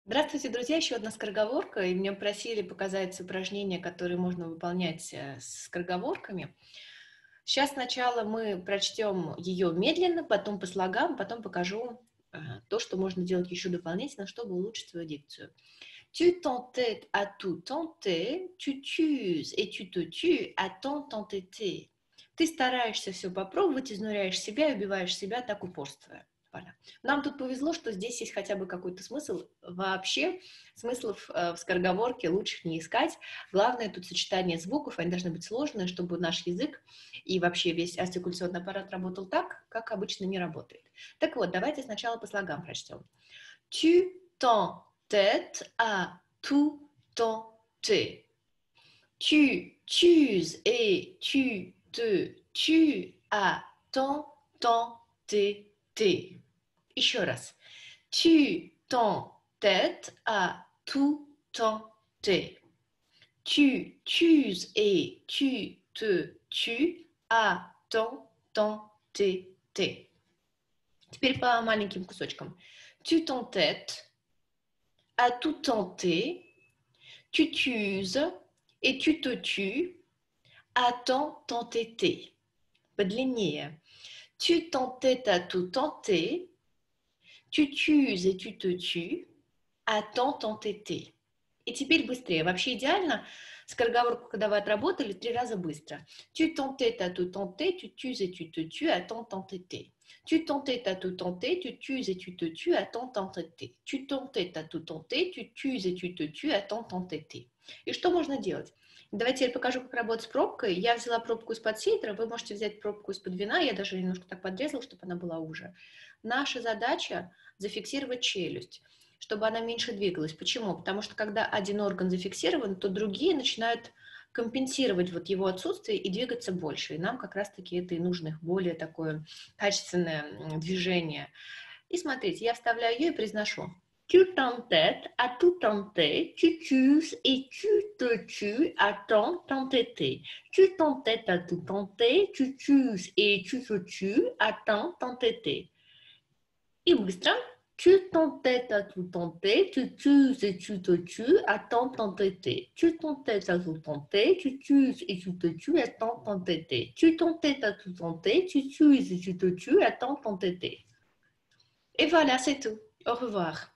Здравствуйте, друзья! Еще одна скороговорка, и меня просили показать упражнения, которые можно выполнять с скороговорками. Сейчас сначала мы прочтем ее медленно, потом по слогам, потом покажу то, что можно делать еще дополнительно, чтобы улучшить свою дикцию. Tu t'entêtes à tout tenter, tu t'uses et tu te tues à tant t'entêter. Ты стараешься все попробовать, изнуряешь себя и убиваешь себя, так упорствуя. Voilà. Нам тут повезло, что здесь есть хотя бы какой-то смысл. Вообще смыслов в скороговорке лучше не искать. Главное тут сочетание звуков, они должны быть сложные, чтобы наш язык и вообще весь артикуляционный аппарат работал так, как обычно не работает. Так вот, давайте сначала по слогам прочтем. Tu t'entêtes à tout tenter. Tu t'uses et tu te tues à tant tenter. Еще раз. Tu t'entêtes à tout tenter. Tu t'uses et tu te tues à tant tenter. Теперь по маленьким кусочкам. Tu t'entêtes à tout tenter. Tu t'uses et tu te tues à tant t'entêter. Подлиннее. Tu t'entêtes à tout tenter. Tu t'uses et tu te tues à tant t'entêter. И теперь быстрее. Вообще идеально скороговорку, когда вы отработали, 3 раза быстро. Tu t'entêtes à tout tenter, tu t'uses et tu te tues à tant t'entêter. Tu t'entêtes à tout tenter, tu t'uses et tu te tues à tant t'entêter. Tu t'entêtes à tout tenter, tu t'uses et tu te tues à tant t'entêter. И что можно делать? Давайте я покажу, как работать с пробкой. Я взяла пробку из-под сидра, вы можете взять пробку из-под вина, я даже немножко так подрезала, чтобы она была уже. Наша задача зафиксировать челюсть, чтобы она меньше двигалась. Почему? Потому что когда один орган зафиксирован, то другие начинают компенсировать вот его отсутствие и двигаться больше. И нам как раз-таки это и нужно, более такое качественное движение. И смотрите, я вставляю ее и произношу. Tu t'entêtes à tout tenter, tu tues et tu te tues à tant t'entêter. Tu t'entêtes à tout tenter, tu tues et tu te tues à tant t'entêter. И быстро. Tu t'entêtes à tout tenter, tu tues et tu te tues à tant t'entêter. Tu t'entêtes à tout tenter, tu tues et tu te tues à tant t'entêter. Tu t'entêtes à tout tenter, tu tues et tu te tues à tant t'entêter. Et voilà, c'est tout. Au revoir.